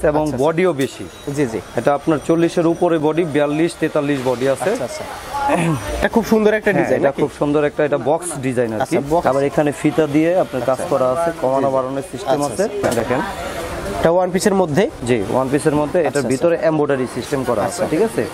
এবং বডিও বেশি। জি জি, এটা আপনার 40 এর উপরে বডি, 42 43 বডি আছে। আচ্ছা, এটা খুব সুন্দর একটা ডিজাইন, এটা খুব সুন্দর একটা, এটা বক্স ডিজাইন আর কি। আবার এখানে ফিতা দিয়ে আপনার কাজ করা আছে, কমানো বাড়ানোর সিস্টেম আছে। দেখেন এটা ওয়ান পিসের মধ্যে, জি ওয়ান পিসের মধ্যে, এটার ভিতরে এমব্রয়ডারি সিস্টেম করা আছে, ঠিক আছে।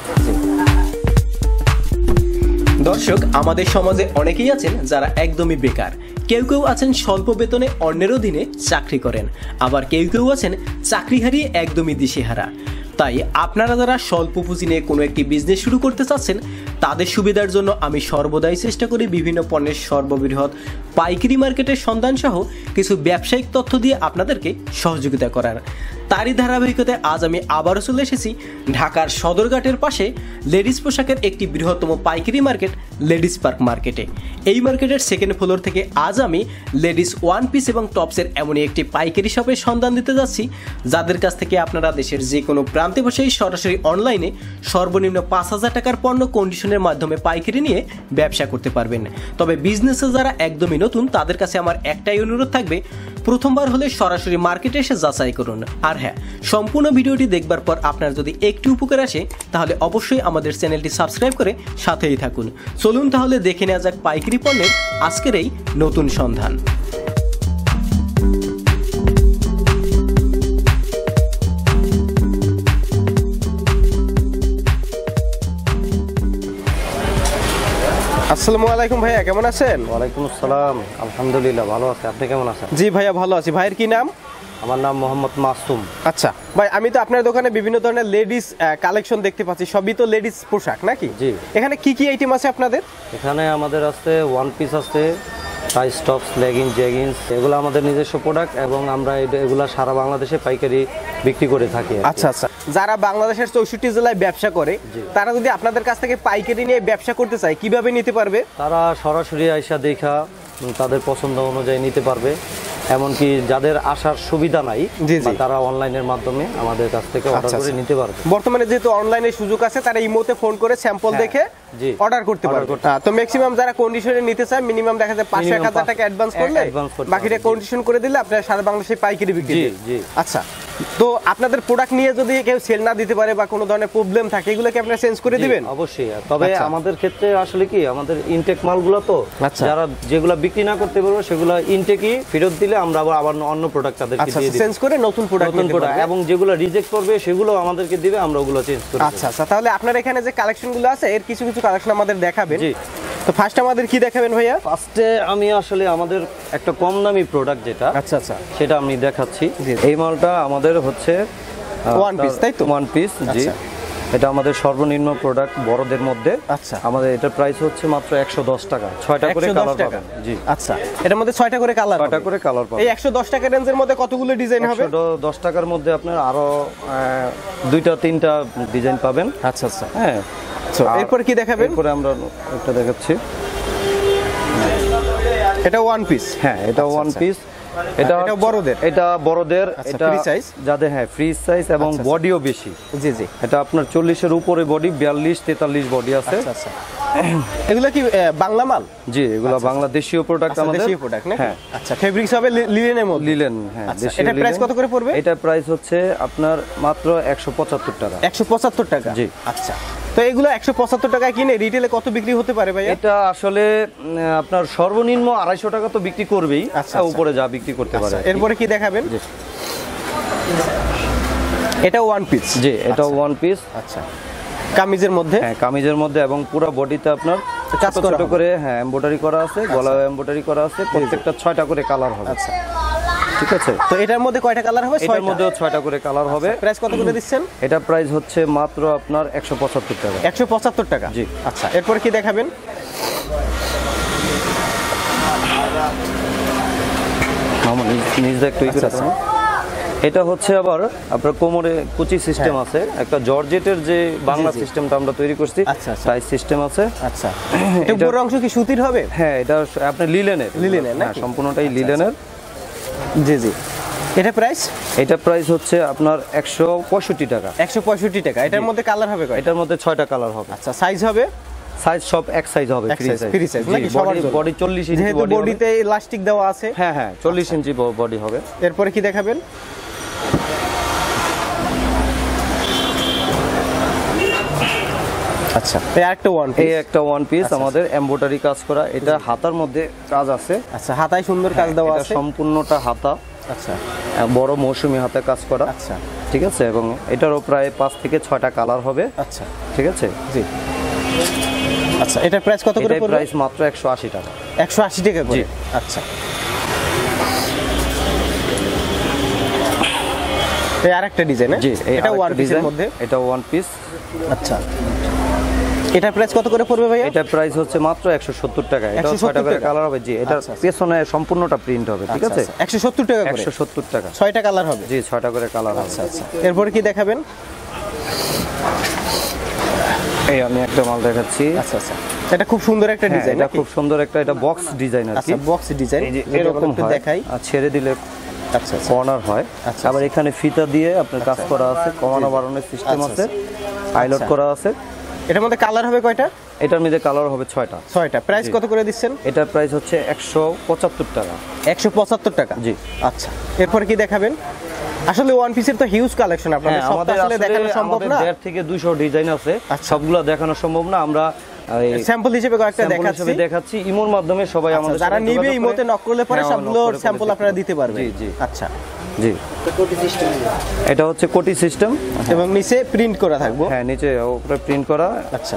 দর্শক, আমাদের সমাজে অনেকেই আছেন যারা একদমই বেকার। কেউ কেউ আছেন স্বল্প বেতনে অন্যের অধীনে চাকরি করেন, আবার কেউ কেউ আছেন চাকরি হারিয়ে একদমই দিশেহারা। তাই আপনারা যারা স্বল্প পুঁজি নিয়ে কোনো একটি বিজনেস শুরু করতে চাচ্ছেন, তাদের সুবিধার জন্য আমি সর্বদাই চেষ্টা করি বিভিন্ন পণ্যের সর্ববৃহৎ পাইকারি মার্কেটের সন্ধান সহ কিছু ব্যবসায়িক তথ্য দিয়ে আপনাদেরকে সহযোগিতা করার। তারই ধারাবাহিকতায় আজ আমি আবারও চলে এসেছি ঢাকার সদরঘাটের পাশে লেডিস পোশাকের একটি বৃহত্তম পাইকারি মার্কেট লেডিস পার্ক মার্কেটে। এই মার্কেটের সেকেন্ড ফ্লোর থেকে আজ আমি লেডিস ওয়ান পিস এবং টপসের এমনই একটি পাইকারি শপের সন্ধান দিতে যাচ্ছি, যাদের কাছ থেকে আপনারা দেশের যে কোনো প্রান্তে বসেই সরাসরি অনলাইনে সর্বনিম্ন 5,000 টাকার পণ্য কন্ডিশনের মাধ্যমে পাইকারি নিয়ে ব্যবসা করতে পারবেন। তবে বিজনেসে যারা একদমই নতুন, তাদের কাছে আমার একটাই অনুরোধ থাকবে, প্রথমবার হলে সরাসরি মার্কেটে এসে যাচাই করুন। আর হ্যাঁ, সম্পূর্ণ ভিডিওটি দেখবার পর আপনার যদি একটু উপকার আসে, তাহলে অবশ্যই আমাদের চ্যানেলটি সাবস্ক্রাইব করে সাথেই থাকুন। চলুন তাহলে দেখে নেওয়া যাক পাইকারি পণ্যের আজকের এই নতুন সন্ধান। আসসালামু আলাইকুম ভাইয়া, কেমন আছেন? ওয়ালাইকুম আসসালাম, আলহামদুলিল্লাহ ভালো আছি। আপনি কেমন আছেন? জি ভাইয়া ভালো আছি। ভাইয়ের কি নাম? আমার নাম মোহাম্মদ মাসুম। আচ্ছা ভাই, আমি তো আপনার দোকানে বিভিন্ন ধরনের লেডিস কালেকশন দেখতে পাচ্ছি, সবই তো লেডিস পোশাক নাকি? জি। এখানে কি কি আইটেম আছে আপনাদের? এখানে আমাদের আছে ওয়ান পিস আছে, টাই টপস, লেগিংস, জেগিংস, এগুলো আমাদের নিজস্ব প্রোডাক্ট এবং আমরা এগুলা সারা বাংলাদেশে পাইকারি বিক্রি করে থাকি। আচ্ছা আচ্ছা, যারা বাংলাদেশের 64 জেলায় ব্যবসা করে, তারা যদি আপনাদের কাছ থেকে পাইকারি নিয়ে ব্যবসা করতে চায়, কিভাবে নিতে পারবে? তারা সরাসরি আইসা দেখা তাদের পছন্দ অনুযায়ী নিতে পারবে। এমনকি যাদের আসার সুবিধা নাই, তারা অনলাইনের মাধ্যমে আমাদের কাছ থেকে অর্ডার করে নিতে পারবে। বর্তমানে যেহেতু অনলাইনে সুযোগ আছে, তারা ইমোতে ফোন করে স্যাম্পল দেখে অর্ডার করতে পারবে। তো ম্যাক্সিমাম যারা কন্ডিশনে নিতে চায়, মিনিমাম দেখা যায় 500-1000 টাকা অ্যাডভান্স করলে বাকিটা কন্ডিশন করে দিলে আপনারা সারা বাংলাদেশে পাইকারি বিক্রি করবেন। আচ্ছা, তো আপনাদের প্রোডাক্ট নিয়ে যদি কেউ সেল না দিতে পারে বা কোনো ধরনের প্রবলেম থাকে, এগুলো কি আপনারা চেঞ্জ করে দিবেন? অবশ্যই। তবে আমাদের ক্ষেত্রে আসলে কি, আমাদের ইনটেক মালগুলো তো যারা যেগুলো বিক্রি না করতে পারবে, সেগুলো ইনটেকই ফেরত দিলে আমরা আবার অন্য প্রোডাক্ট তাদেরকে দিয়ে দিই, চেঞ্জ করে নতুন প্রোডাক্ট এবং যেগুলো রিজেক্ট করবে সেগুলো আমাদেরকে দিবে, আমরা ওগুলো চেঞ্জ করে। আচ্ছা আচ্ছা, তাহলে আপনার এখানে যে কালেকশনগুলো আছে, এর কিছু কিছু কালেকশন আমাদের দেখাবেন। জি, তো ফার্স্ট আমাদের কি দেখাবেন ভাইয়া? ফার্স্টে আমি আসলে আমাদের একটা কম দামি প্রোডাক্ট যেটা, আচ্ছা আচ্ছা, সেটা আমি দেখাচ্ছি। এই মালটা আমাদের হচ্ছে ওয়ান পিস, তাই তো? ওয়ান পিস, জি। এটা আমাদের সর্বনিম্ন প্রোডাক্ট বড়দের মধ্যে। আচ্ছা, আমাদের এটার প্রাইস হচ্ছে মাত্র 110 টাকা। 6টা করে কালার পাবেন। জি, আচ্ছা, এটার মধ্যে 6টা করে কালার, 6টা করে কালার পাবেন। এই 110 টাকা রেঞ্জের মধ্যে কতগুলো ডিজাইন হবে? 110 টাকার মধ্যে আপনার আরো 2-3টা ডিজাইন পাবেন। আচ্ছা আচ্ছা, হ্যাঁ। এরপর কি দেখাবেন? এরপরে আমরা একটা দেখাচ্ছি, এটা ওয়ান পিস। হ্যাঁ, এটা ওয়ান পিস। এটা বড়দের, এটা ফ্রি সাইজ, যাদের হ্যাঁ ফ্রি সাইজ এবং বডিও বেশি। জি জি, এটা আপনার 40 এর উপরে বডি, 42-43 বডি আছে। আচ্ছা, এগুলো কি বাংলা মাল? জি, এগুলো বাংলাদেশীয় প্রোডাক্ট আমাদের। দেশীয় প্রোডাক্ট না? হ্যাঁ। আচ্ছা, ফেব্রিক্স হবে লিনেনের মধ্যে? লিনেন, হ্যাঁ। এটা প্রাইস কত করে পড়বে? এটা প্রাইস হচ্ছে আপনার মাত্র 175 টাকা। 175 টাকা? জি। আচ্ছা, তো এগুলো 175 টাকায় কিনে রিটেলে কত বিক্রি হতে পারে ভাই? এটা আসলে আপনার সর্বনিম্ন 250 টাকা তো বিক্রি করবেই, উপরে যা বিক্রি করতে পারে। এরপরে কি দেখাবেন? এটা ওয়ান পিস? জি, এটা ওয়ান পিস। আচ্ছা, কামিজের মধ্যে? হ্যাঁ, কামিজের মধ্যে, এবং পুরো বডিতে আপনার ছোট করে হ্যাঁ এমব্রয়ডারি করা আছে, গলায় এমব্রয়ডারি করা আছে। প্রত্যেকটা 6টা করে কালার হবে। আচ্ছা, ঠিক আছে। তো এটার মধ্যে কয়টা কালার হবে? এটার মধ্যেও 6টা করে কালার হবে। প্রাইস কত করে দিচ্ছেন? এটা প্রাইস হচ্ছে মাত্র আপনার 175 টাকা। 175 টাকা? জি। আচ্ছা, এরপর কি দেখাবেন? আমার নিজ একটু ই করে আছে। এটা হচ্ছে আবার আপনার কোমরে কুচি সিস্টেম আছে, একটা জর্জেটের যে বাংলা সিস্টেমটা আমরা তৈরি করছি, সাইজ সিস্টেম আছে। আচ্ছা, এটা পুরো অংশ কি সুতির হবে? হ্যাঁ, এটা আপনার লিলেনের। লিলেনের না? সম্পূর্ণটাই লিলেনের। জি জি। এটা প্রাইস? এটা প্রাইস হচ্ছে আপনার 165 টাকা। 165 টাকা। এটার মধ্যে কালার হবে কয়টা? এটার মধ্যে 6টা কালার হবে। আচ্ছা, সাইজ হবে? সাইজ সব এক সাইজ হবে, ফ্রি সাইজ নাকি? সবার বডি 40 ইঞ্চি বডি, বডিতে ইলাস্টিক দেওয়া আছে। হ্যাঁ হ্যাঁ, 40 ইঞ্চি বডি হবে। এরপরে কি দেখাবেন? আচ্ছা, এই একটা ওয়ান পিস, এই একটা ওয়ান পিস আমাদের এমব্রয়ডারি কাজ করা। এটা হাতার মধ্যে কাজ আছে। আচ্ছা, হাতায় সুন্দর কাজ দেওয়া আছে, সম্পূর্ণটা হাতা। আচ্ছা, বড় মৌসুমী হাতে কাজ করা। আচ্ছা, ঠিক আছে, এবং এটারও প্রায় 5 থেকে 6টা কালার হবে। আচ্ছা, ঠিক আছে। জি। আচ্ছা, এটার প্রাইস কত করে পড়বে? প্রাইস মাত্র 180 টাকা। 180 টাকা করে। আচ্ছা, এই আরেকটা ডিজাইন। জি, এটা ওয়ান পিসের মধ্যে, এটা ওয়ান পিস। আচ্ছা, এটার প্রাইস কত করে পড়বে ভাইয়া? এটা প্রাইস হচ্ছে মাত্র 170 টাকা। এটা 6টা করে কালার হবে। জি, এটা পেছনে সম্পূর্ণটা প্রিন্ট হবে। ঠিক আছে, 170 টাকা করে। 170 টাকা, 6টা কালার হবে। জি, 6টা করে কালার হবে। আচ্ছা, আচ্ছা, এরপরে কি দেখাবেন? এই আমি একটা মাল দেখাচ্ছি। আচ্ছা, আচ্ছা, এটা খুব সুন্দর একটা ডিজাইন। এটা খুব সুন্দর একটা, এটা বক্স ডিজাইন আর কি। আচ্ছা, বক্স ডিজাইন এরকম দেখাই, আর ছেড়ে দিলে আচ্ছা কর্নার হয়। আবার এখানে ফিতা দিয়ে আপনার কাজ করা আছে, কমানো বাড়ানোর সিস্টেম আছে, পাইলট করা আছে। এটার মধ্যে কালার হবে কয়টা? এটার মধ্যে কালার হবে 6টা। প্রাইস কত করে দিচ্ছেন? এটার প্রাইস হচ্ছে 175 টাকা। 175 টাকা। জি। আচ্ছা, এরপর কি দেখাবেন? আসলে ওয়ান পিসের তো হিউজ কালেকশন, আপনাদের সবটা আসলে দেখানো সম্ভব না। 1.5 থেকে 200 ডিজাইন আছে, সবগুলো দেখানো সম্ভব না। আমরা স্যাম্পল হিসেবে কয়েকটা দেখাচ্ছি। ইমোর মাধ্যমে সবাই আমাদের যারা নিবে ইমোতে নক করলে পরে সবগুলো স্যাম্পল আপনারা দিতে পারবেন। জি, জি। আচ্ছা, জি, এটা হচ্ছে কোটি সিস্টেম এবং নিচে প্রিন্ট করা থাকবে। হ্যাঁ, নিচে উপরে প্রিন্ট করা। আচ্ছা,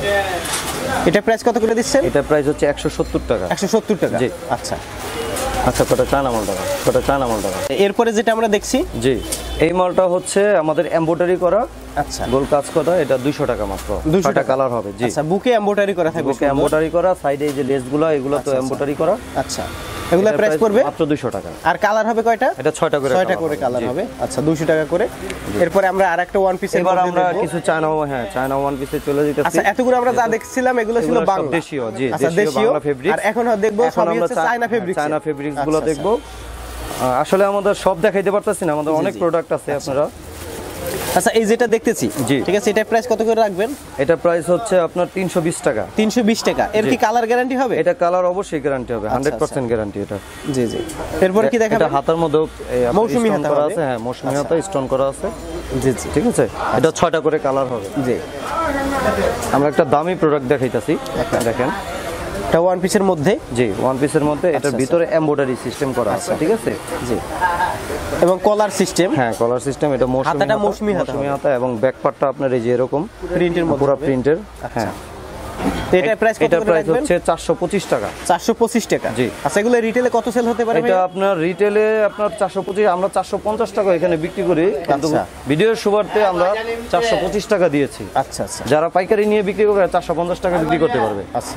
এটা প্রাইস কত করে দিচ্ছেন? এটা প্রাইস হচ্ছে 170 টাকা। 170 টাকা। জি। আচ্ছা, আচ্ছা, কত চায়না মাল টাকা, কত চায়না মাল টাকা। এরপরে যেটা আমরা দেখছি, জি, এই মালটা হচ্ছে আমাদের এমব্রয়ডারি করা। আচ্ছা, গোল কাজ করা। এটা 200 টাকা মাত্র। 6টা কালার হবে। জি। আচ্ছা, বুকে এমব্রয়ডারি করা থাকবে। বুকে এমব্রয়ডারি করা, সাইডে এই যে লেসগুলো, এগুলো তো এমব্রয়ডারি করা। আচ্ছা, এগুলা প্রাইস পড়বে মাত্র 200 টাকা। আর কালার হবে কয়টা? এটা 6টা করে, 6টা করে কালার হবে। আচ্ছা, 200 টাকা করে। এরপরে আমরা আরেকটা ওয়ান পিসের এবার আমরা কিছু চায়না, হ্যাঁ, চায়না ওয়ান পিসে চলে যেতেছি। আচ্ছা, এতগুলো আমরা যা দেখছিলাম এগুলো ছিল বাংলা দেশীয়। জি, দেশীয় বাংলা ফেব্রিক। আর এখন দেখব সবই হচ্ছে চায়না ফেব্রিক। চায়না ফেব্রিক্স গুলো দেখব। আসলে আমাদের সব দেখাইতে পারতেছি না, আমাদের অনেক প্রোডাক্ট আছে। আপনারা আচ্ছা, এই যেটা দেখতেছি, ঠিক আছে, এটা প্রাইস কত করে রাখবেন? এটা প্রাইস হচ্ছে আপনার 320 টাকা। 320 টাকা। এর কি কালার গ্যারান্টি হবে? এটা কালার অবশ্যই গ্যারান্টি হবে, 100% গ্যারান্টি এটা। জি, জি। এরপর কি দেখাবেন? এটা হাতার মধ্যে মৌসুমী হাতা করা আছে। হ্যাঁ, মৌসুমী হাতা স্টোন করা আছে। জি, জি, ঠিক আছে। এটা 6টা করে কালার হবে। জি। আমরা একটা দামি প্রোডাক্ট দেখাইতাছি, দেখেন। এটা ওয়ান পিসের মধ্যে। জি, ওয়ান পিসের মধ্যে। এটার ভিতরে এমব্রয়ডারি সিস্টেম করা আছে। ঠিক আছে। জি, এবং কলার সিস্টেম। হ্যাঁ, কলার সিস্টেম। এটা মৌসুমী হাতা এবং ব্যাক পার্টটা আপনার এই যে এরকম প্রিন্টের মধ্যে, পুরো প্রিন্টের। হ্যাঁ, এটা প্রাইস কত? এটা প্রাইস হচ্ছে 425 টাকা। 425 টাকা। জি। আচ্ছা, এগুলো রিটেলে কত সেল হতে পারে? এটা আপনার রিটেলে আপনার 425, আমরা 450 টাকা এখানে বিক্রি করি, কিন্তু ভিডিওর সুবাদে আমরা 425 টাকা দিয়েছি। আচ্ছা, আচ্ছা। যারা পাইকারি নিয়ে বিক্রি করবে 450 টাকা বিক্রি করতে পারবে। আচ্ছা,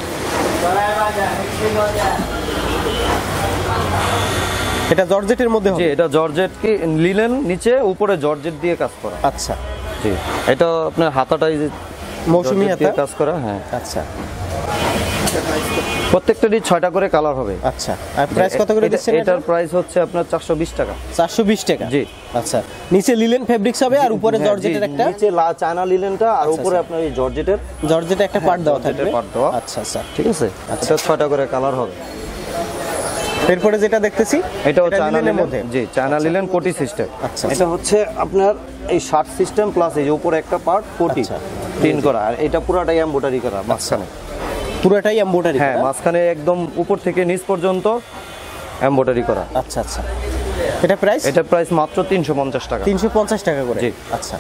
এটা জর্জেটের মধ্যে হবে। জি, এটা জর্জেট কি লিনেন, নিচে উপরে জর্জেট দিয়ে কাজ করা। আচ্ছা, জি, এটা আপনার হাতাটাই মৌসুমী হাতা কাজ করা। হ্যাঁ। আচ্ছা, প্রত্যেকটারই 6টা করে কালার হবে। আচ্ছা, আর প্রাইস কত করে দিচ্ছেন? এটার প্রাইস হচ্ছে আপনার 420 টাকা। 420 টাকা। জি। আচ্ছা, নিচে লিলেন ফেব্রিক্স হবে আর উপরে জর্জেটের একটা, নিচে চায়না লিনেনটা আর উপরে আপনার এই জর্জেটের একটা পার্ট দেওয়া থাকবে। আচ্ছা, আচ্ছা, ঠিক আছে। আচ্ছা, 6টা করে কালার হবে। এরপরে যেটা দেখতেছি, এটাও চায়না লিনেন মধ্যে। জি, চায়না লিনেন কোটি সিস্টেম। আচ্ছা, এটা হচ্ছে আপনার এই শার্ট সিস্টেম প্লাস এই যে উপরে একটা পার্ট কোটি প্রিন্ট করা, আর এটা পুরোটাই এমব্রয়ডারি করা মাঝখানে। পুরোটাই এমব্রয়ডারি? হ্যাঁ, মাঝখানে একদম উপর থেকে নিচ পর্যন্ত এমব্রয়ডারি করা। আচ্ছা, আচ্ছা। এটা প্রাইস মাত্র 350 টাকা। 350 টাকা করে। জি। আচ্ছা,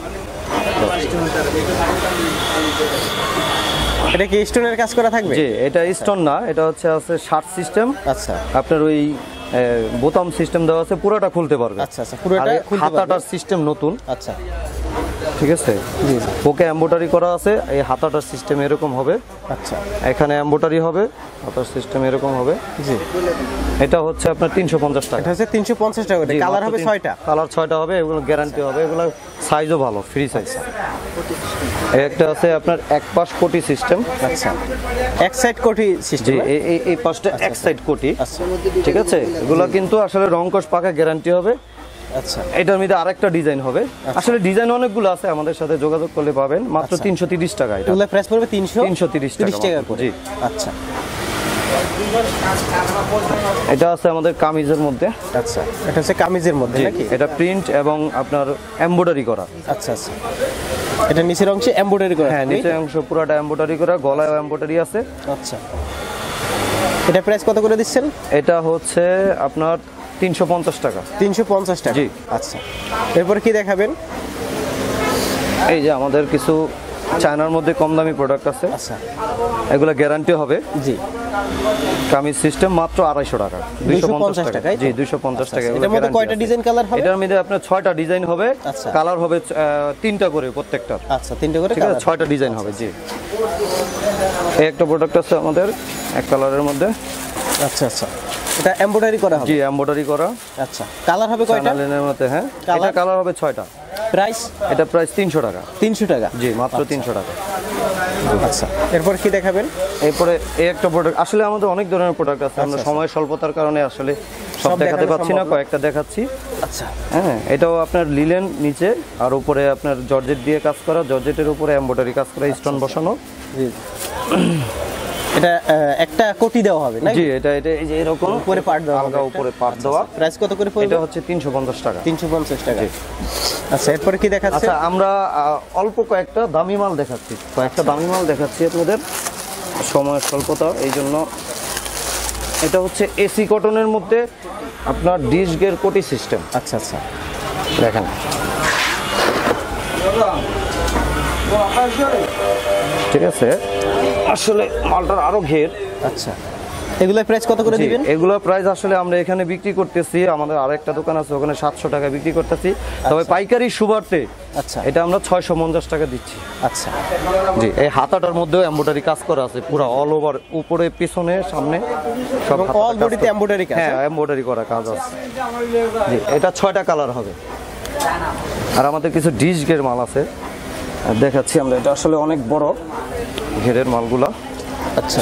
এটা কি স্টোনের কাজ করা থাকবে? জি, এটা স্টোন না, এটা হচ্ছে শার্ট সিস্টেম। আচ্ছা, আপনার ওই বোতাম সিস্টেম দেওয়া আছে, পুরোটা খুলতে পারবে। আচ্ছা, আচ্ছা, পুরোটা খুলতে পারবে। হাতাটার সিস্টেম নতুন। আচ্ছা, ঠিক আছে। জি, ওকে এমব্রয়ডারি করা আছে। এই হাতাটার সিস্টেম এরকম হবে। আচ্ছা, এখানে এমব্রয়ডারি হবে, হাতার সিস্টেম এরকম হবে। জি। এটা হচ্ছে আপনার 350 টাকা। এটা হচ্ছে 350 টাকা। কালার হবে 6টা। কালার 6টা হবে, এগুলো গ্যারান্টি হবে, এগুলো সাইজও ভালো, ফ্রি সাইজ। একটা আছে আপনার এক পাশ কোটি সিস্টেম। আচ্ছা, এক সাইড কোটি সিস্টেম। জি, এই পাশটা এক সাইড কোটি। আচ্ছা, ঠিক আছে। এগুলো কিন্তু আসলে রং কস পাকা গ্যারান্টি হবে। আচ্ছা, এটার মধ্যে আরেকটা ডিজাইন হবে। আসলে ডিজাইন অনেকগুলো আছে, আমাদের সাথে যোগাযোগ করলে পাবেন। মাত্র 330 টাকা। এটা প্রাইস পড়বে 330 টাকা করে। জি। আচ্ছা, এটা আছে আমাদের কামিজের মধ্যে। আচ্ছা, এটা হচ্ছে কামিজের মধ্যে নাকি? এটা প্রিন্ট এবং আপনার এমব্রয়ডারি করা। আচ্ছা আচ্ছা, এটা নিচের অংশে এমব্রয়ডারি করা? হ্যাঁ, নিচের অংশ পুরোটা এমব্রয়ডারি করা, গলায় এমব্রয়ডারি আছে। আচ্ছা, এটা প্রাইস কত করে দিচ্ছেন? এটা হচ্ছে আপনার 350 টাকা। 350 টাকা? জি। আচ্ছা, এরপরে কি দেখাবেন? এই যে আমাদের কিছু চায়নার মধ্যে কম দামি প্রোডাক্ট আছে। আচ্ছা, এগুলো গ্যারান্টি হবে। জি। কামিজ সিস্টেম মাত্র 250 টাকা। 250 টাকা? জি, 250 টাকা। এটার মধ্যে কয়টা ডিজাইন কালার হবে? এটার মধ্যে আপনার 6টা ডিজাইন হবে। আচ্ছা। কালার হবে 3টা করে প্রত্যেকটা। আচ্ছা, 3টা করে ঠিক আছে, কালার? 6টা ডিজাইন হবে। জি, এই একটা প্রোডাক্ট আছে আমাদের এক কালারের মধ্যে। আচ্ছা আচ্ছা, এটা এমব্রয়ডারি করা হবে? জি, এমব্রয়ডারি করা। আচ্ছা, কালার হবে কয়টা? চ্যানেলের মধ্যে। হ্যাঁ, এটা কালার হবে 6টা। প্রাইস? এটা প্রাইস 300 টাকা। 300 টাকা? জি, মাত্র 300 টাকা। আচ্ছা, এরপর কি দেখাবেন? এরপরে এই একটা প্রোডাক্ট, আসলে আমাদের অনেক ধরনের প্রোডাক্ট আছে, আমরা সময় স্বল্পতার কারণে আসলে সব দেখাতে পাচ্ছি না, কয়েকটা দেখাচ্ছি। আচ্ছা, হ্যাঁ, এটাও আপনার লিলেন নিচে, আর উপরে আপনার জর্জেট দিয়ে কাজ করা, জর্জেটের উপরে এমব্রয়ডারি কাজ করা, স্টোন বসানো। জি, এটা একটা কোটি দেওয়া হবে না? জি, এটা এই যে এরকম উপরে পার্ট দেওয়া হবে, হালকা উপরে পার্ট দেওয়া। প্রাইস কত করে পড়বে? এটা হচ্ছে 350 টাকা। 350 টাকা। আচ্ছা, এরপরে কি দেখাচ্ছেন? আচ্ছা, আমরা অল্প কয়েকটা দামি মাল দেখাচ্ছি, আপনাদের সময় স্বল্পতা এই জন্য। এটা হচ্ছে এসি কটনের মধ্যে আপনার ডিশ গের কোটি সিস্টেম। আচ্ছা আচ্ছা, দেখেন, ঠিক আছে, আসলে মালটার আরো ঘের। আচ্ছা, এগুলোর প্রাইস কত করে দিবেন? এগুলো প্রাইস আসলে আমরা এখানে বিক্রি করতেছি, আমাদের আরেকটা দোকান আছে ওখানে 700 টাকা বিক্রি করতেছি, তবে পাইকারি সুবার্তে আচ্ছা, এটা আমরা 650 টাকা দিচ্ছি। আচ্ছা, জি, এই হাতাটার মধ্যেও এমব্রয়ডারি কাজ করা আছে, পুরো অল ওভার, উপরে পিছনে সামনে সব অল বডিতে এমব্রয়ডারি কাজ? হ্যাঁ, এমব্রয়ডারি করা কাজ আছে। জি, এটা 6টা কালার হবে। আর আমাদের কিছু ডিশ ঘের মাল আছে, দেখাচ্ছি আমরা। এটা আসলে অনেক বড় ঘেরের মালগুলা। আচ্ছা,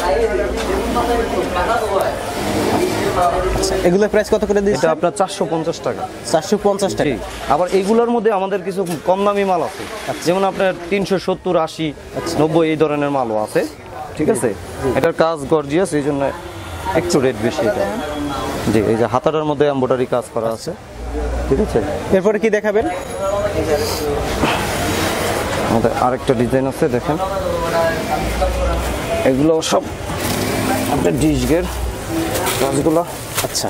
এগুলোর প্রাইস কত করে দিচ্ছেন? এটা আপনার 450 টাকা। 450 টাকা? জি, আবার এইগুলোর মধ্যে আমাদের কিছু কম দামি মাল আছে, যেমন আপনার 370, 80, 90 এই ধরনের মালও আছে। ঠিক আছে, এটার কাজ গর্জিয়াস, এই জন্য একটু রেট বেশি এটা। জি, এই যে হাতাটার মধ্যে এমব্রয়ডারি কাজ করা আছে। ঠিক আছে, এরপরে কি দেখাবেন? আমাদের আরেকটা ডিজাইন আছে, দেখেন, এগুলো সব আপনার ডিশ গের কাজগুলো। আচ্ছা,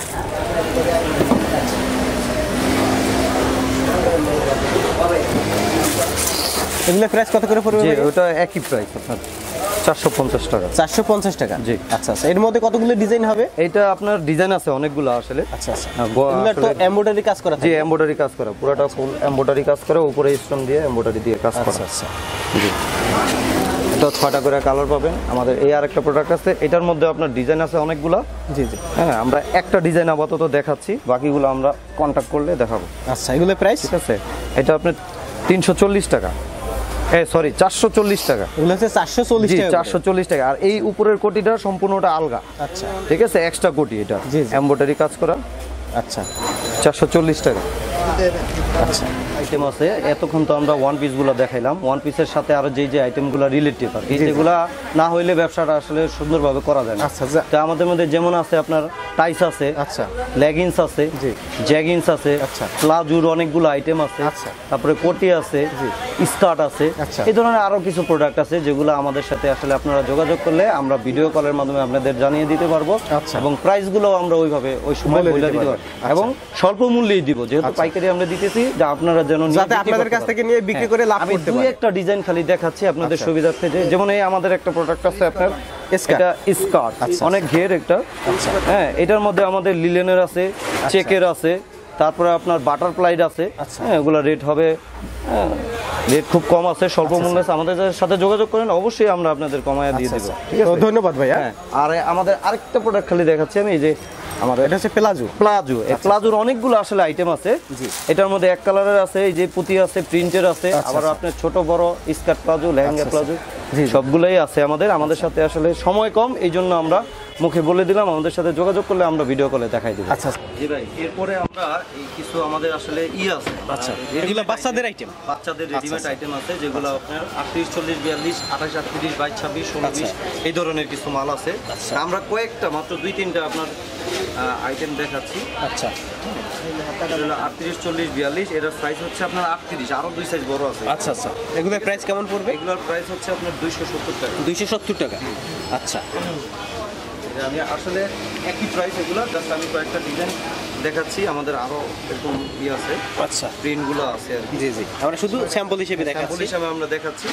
এগুলোর প্রাইস কত করে পড়বে? জি, ওটা একই প্রাইস আপনার 450 টাকা। 450 টাকা? জি। আচ্ছা আচ্ছা, এর মধ্যে কতগুলো ডিজাইন হবে? এটা আপনার ডিজাইন আছে অনেকগুলো আসলে। আচ্ছা আচ্ছা, এগুলো তো এমব্রয়ডারি কাজ করা? জি, এমব্রয়ডারি কাজ করা, পুরোটা ফুল এমব্রয়ডারি কাজ করা, উপরে স্টোন দিয়ে এমব্রয়ডারি দিয়ে কাজ করা। আচ্ছা আচ্ছা, জি, এটা 6টা করে কালার পাবেন। আমাদের এই আরেকটা প্রোডাক্ট আছে, এটার মধ্যে আপনার ডিজাইন আছে অনেকগুলো। জি জি, হ্যাঁ, আমরা একটা ডিজাইন আপাতত দেখাচ্ছি, বাকিগুলো আমরা কন্ট্যাক্ট করলে দেখাবো। আচ্ছা, এগুলোর প্রাইস? ঠিক আছে, এটা আপনার 340 টাকা। সরি, 440 টাকা। এগুলো হচ্ছে 440 জি, টাকা? 440 টাকা। আর এই উপরের কোটিটা সম্পূর্ণটা আলগা। আচ্ছা, ঠিক আছে, এক্সট্রা কোটি, এটা জি, জি। এমব্রয়ডারি কাজ করা। আচ্ছা, 440 টাকা। আচ্ছা, আইটেম আছে। এতক্ষণ তো আমরা ওয়ান পিসগুলো দেখাইলাম, ওয়ান পিসের সাথে আরো যে আইটেমগুলো রিলেটেড আর কি, যেগুলো না হইলে ব্যবসাটা আসলে সুন্দরভাবে করা যায় না। আচ্ছা, তো আমাদের মধ্যে যেমন আছে আপনার টাইস আছে, আচ্ছা, লেগিংস আছে, জি, জ্যাগিংস আছে, আচ্ছা, প্লাজোর অনেকগুলো আইটেম আছে, আচ্ছা, তারপরে কোটি আছে, স্কার্ট আছে, আচ্ছা, এই ধরনের আরো কিছু প্রোডাক্ট আছে যেগুলো আমাদের সাথে আসলে আপনারা যোগাযোগ করলে আমরা ভিডিও কলের মাধ্যমে আপনাদের জানিয়ে দিতে পারবো। আচ্ছা, এবং প্রাইসগুলো আমরা ওইভাবে ওই সময় বলে দিতে পারবো, এবং স্বল্প মূল্যেই দিব, যেহেতু পাইকারি আমরা দিতেছি, যে আপনারা যেন যাতে আপনাদের কাছ থেকে নিয়ে বিক্রি করে লাভ করতে পারেন। আমি একটা ডিজাইন খালি দেখাচ্ছি আপনাদের সুবিধার্থে, যেমন এই আমাদের একটা প্রোডাক্ট আছে আপনার, এটা স্কার্ট, অনেক ঘের একটা। হ্যাঁ, এটার মধ্যে আমাদের লিলেনের আছে, চেকের আছে, তারপরে আপনার বাটারফ্লাইড আছে। হ্যাঁ, এগুলো রেট হবে, রেট খুব কম আছে, স্বল্প মূল্যে আছে। আমাদের সাথে যোগাযোগ করেন, অবশ্যই আমরা আপনাদের কমায় দিয়ে দেবো। ঠিক আছে, ধন্যবাদ ভাইয়া। আর আমাদের আরেকটা প্রোডাক্ট খালি দেখাচ্ছি আমি, এই যে আমাদের এটা হচ্ছে প্লাজো। এই প্লাজোর অনেকগুলো আসলে আইটেম আছে। এটার মধ্যে এক কালারের আছে, এই যে পুঁতি আছে, প্রিন্টের আছে, আবার আপনার ছোট বড় স্কার্ট প্লাজো, লেহেঙ্গা প্লাজো, সবগুলোই আছে আমাদের সাথে। আসলে সময় কম, এই জন্য আমরা মুখে বলে দিলাম, আমাদের সাথে যোগাযোগ করলে আমরা ভিডিও কলে দেখাই দিব। আচ্ছা জি ভাই, এরপরে আমরা এই কিছু আমাদের আসলে আছে। আচ্ছা, এগুলো বাচ্চাদের আইটেম, বাচ্চাদের রেডিমেড আইটেম আছে যেগুলো আপনার 38 40 42 28 38 22 26 16 20 এই ধরনের কিছু মাল আছে। আমরা কয়েকটা মাত্র 2-3টা আপনার আইটেম দেখাচ্ছি। আচ্ছা, 38 40 42 এর প্রাইস হচ্ছে আপনার 38, আরো 2 সাইজ বড় আছে। আচ্ছা আচ্ছা, এগুলোর প্রাইস কেমন পড়বে? এগুলোর প্রাইস হচ্ছে আপনার 270 টাকা। 270 টাকা। আচ্ছা, আমি আসলে একই প্রাইস এগুলো, জাস্ট আমি কয়েকটা ডিজাইন দেখাচ্ছি। আমাদের আরো এরকম আছে, আচ্ছা, প্রিন্টগুলো আছে আর কি। জি জি, আমরা শুধু স্যাম্পল হিসেবে দেখাচ্ছি। স্যাম্পল হিসেবে আমরা দেখাচ্ছি।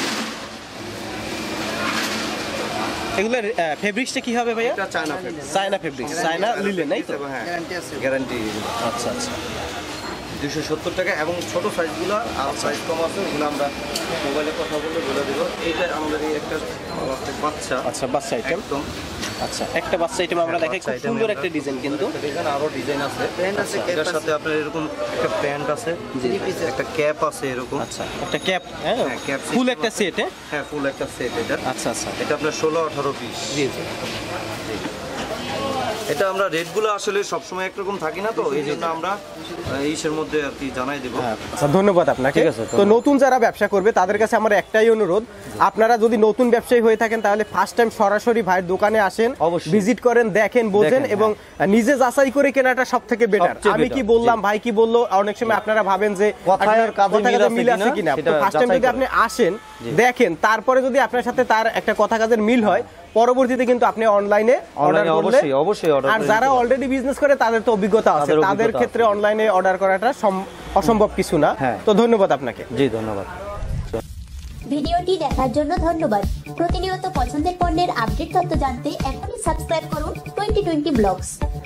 এগুলোর ফেব্রিক্সটা কি হবে ভাইয়া? এটা China fabric, China fabrics, China linen, নাই তো? হ্যাঁ, গ্যারান্টি আছে, গ্যারান্টি। আচ্ছা আচ্ছা, 270 টাকা। এবং ছোট সাইজগুলো আর সাইজ কম আছে, ওগুলো আমরা মোবাইলে কথা বলে বলে দেবো। এইটা আমাদের এই একটা বাচ্চা, আচ্ছা বাচ্চা আইটেম। একদম আচ্ছা, একটা বাচ্চা আইটেম আমরা দেখাই, খুব সুন্দর একটা ডিজাইন, কিন্তু ডিজাইন আরো ডিজাইন আছে। প্যান্ট আছে, এর সাথে আপনার এরকম একটা প্যান্ট আছে, একটা ক্যাপ আছে এরকম। আচ্ছা, একটা ক্যাপ, হ্যাঁ ক্যাপ, ফুল একটা সেট। হ্যাঁ ফুল একটা সেট এটা। আচ্ছা আচ্ছা, এটা আপনার 16-18 পিস। জি জি, এটা আমরা রেটগুলো আসলে সবসময় একরকম থাকি না, তো এই জন্য আমরা ইসের মধ্যে আর কি জানাই দেবো। আচ্ছা, ধন্যবাদ আপনাকে। তো নতুন যারা ব্যবসা করবে তাদের কাছে আমার একটাই অনুরোধ, আপনারা যদি নতুন ব্যবসায়ী হয়ে থাকেন তাহলে ফার্স্ট টাইম সরাসরি ভাইয়ের দোকানে আসেন, ভিজিট করেন, দেখেন, বোঝেন এবং নিজে যাচাই করে কেনাটা সবথেকে বেটার। আমি কি বললাম, ভাই কি বললো, অনেক সময় আপনারা ভাবেন যে কথায় মিল আছে কিনা। তো ফার্স্ট টাইম যদি আপনি আসেন, দেখেন, তারপরে যদি আপনার সাথে তার একটা কথা কাজের মিল হয়, পরবর্তীতে কিন্তু আপনি অনলাইনে অর্ডার করলে, অবশ্যই অর্ডার। আর যারা অলরেডি বিজনেস করে তাদের তো অভিজ্ঞতা আছে, তাদের ক্ষেত্রে অনলাইনে অর্ডার করাটা অসম্ভব কিছু না। তো ধন্যবাদ আপনাকে। জি ধন্যবাদ। ভিডিওটি দেখার জন্য ধন্যবাদ। প্রতিনিয়ত পছন্দের পণ্যের আপডেট তথ্য জানতে এখনই সাবস্ক্রাইব করুন 2020 ব্লগস।